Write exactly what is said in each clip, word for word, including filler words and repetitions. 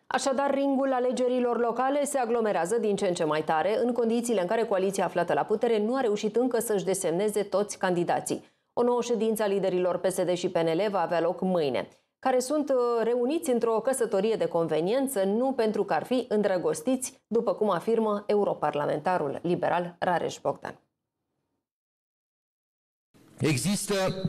Așadar, ringul alegerilor locale se aglomerează din ce în ce mai tare, în condițiile în care coaliția aflată la putere nu a reușit încă să-și desemneze toți candidații. O nouă ședință a liderilor P S D și P N L va avea loc mâine, care sunt reuniți într-o căsătorie de conveniență, nu pentru că ar fi îndrăgostiți, după cum afirmă europarlamentarul liberal Rareș Bogdan. Există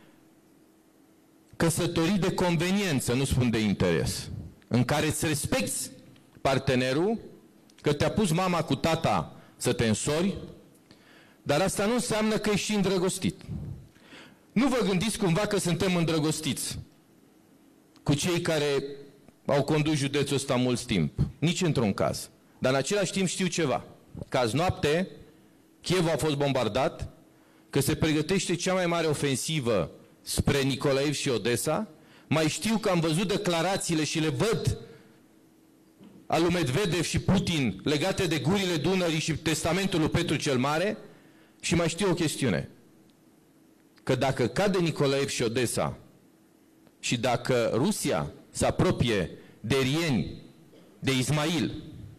căsătorii de conveniență, nu spun de interes, în care îți respecti partenerul, că te-a pus mama cu tata să te însori, dar asta nu înseamnă că ești îndrăgostit. Nu vă gândiți cumva că suntem îndrăgostiți cu cei care au condus județul ăsta mult timp. Nici într-un caz. Dar în același timp știu ceva. Că azi noapte Kiev a fost bombardat, că se pregătește cea mai mare ofensivă spre Nicolaev și Odessa. Mai știu că am văzut declarațiile și le văd al lui Medvedev și Putin legate de gurile Dunării și testamentul lui Petru cel Mare. Și mai știu o chestiune. Că dacă cade Nicolaev și Odessa și dacă Rusia se apropie de Rieni, de Ismail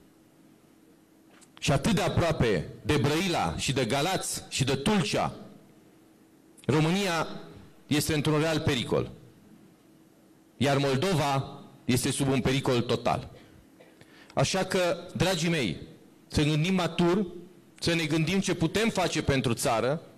și atât de aproape de Brăila și de Galați și de Tulcea, România este într-un real pericol. Iar Moldova este sub un pericol total. Așa că, dragii mei, să gândim matur, să ne gândim ce putem face pentru țară,